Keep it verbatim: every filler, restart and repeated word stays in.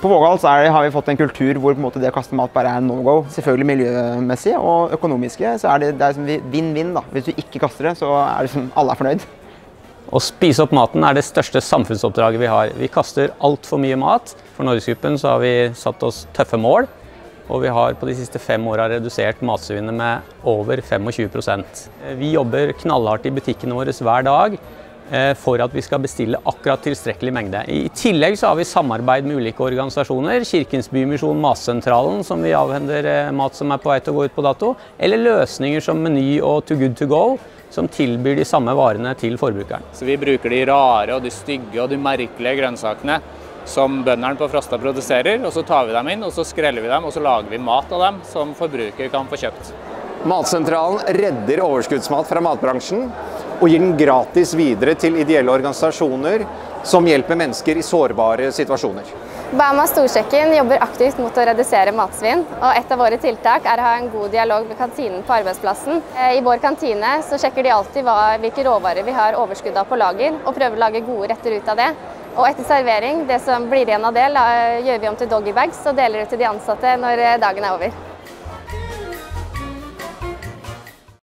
På Vågal så er det, har vi fått en kultur hvor på en måte det å kaste mat bare er no-go. Selvfølgelig miljømessig og økonomiske, så er det, det er vinn-vinn da. Hvis du ikke kaster det, så er det som alle er fornøyd. Å spise opp maten er det største samfunnsoppdraget vi har. Vi kaster alt for mye mat. For Norgesgruppen så har vi satt oss tøffe mål, og vi har på de siste fem årene redusert matsvinnet med over tjuefem prosent. Vi jobber knallhardt i butikkene våre hver dag for at vi skal bestille akkurat tilstrekkelig mengde. I tillegg så har vi samarbeid med ulike organisasjoner, Kirkens Bymisjon, Matsentralen, som vi avhender mat som er på vei til å gå ut på dato, eller løsninger som Meny og Too Good To Go, som tilbyr de samme varene til forbrukeren. Så vi bruker de rare og de stygge og de merkelige grønnsakene som bøndene på Frosta produserer, og så tar vi dem inn, og så skreller vi dem, og så lager vi mat av dem som forbruker kan få kjøpt. Matsentralen redder overskuddsmat fra matbransjen og gir den gratis videre til ideelle organisasjoner som hjelper mennesker i sårbare situasjoner. Bama Storkjøkken jobber aktivt mot å redusere matsvinn, og et av våre tiltak er å ha en god dialog med kantinen på arbeidsplassen. I vår kantine så sjekker de alltid hva, hvilke råvarer vi har overskudd av på lager, og prøver å lage gode retter ut av det. Og etter servering, det som blir igjen av det, gjør vi om til doggy bags og deler ut til de ansatte når dagen er over.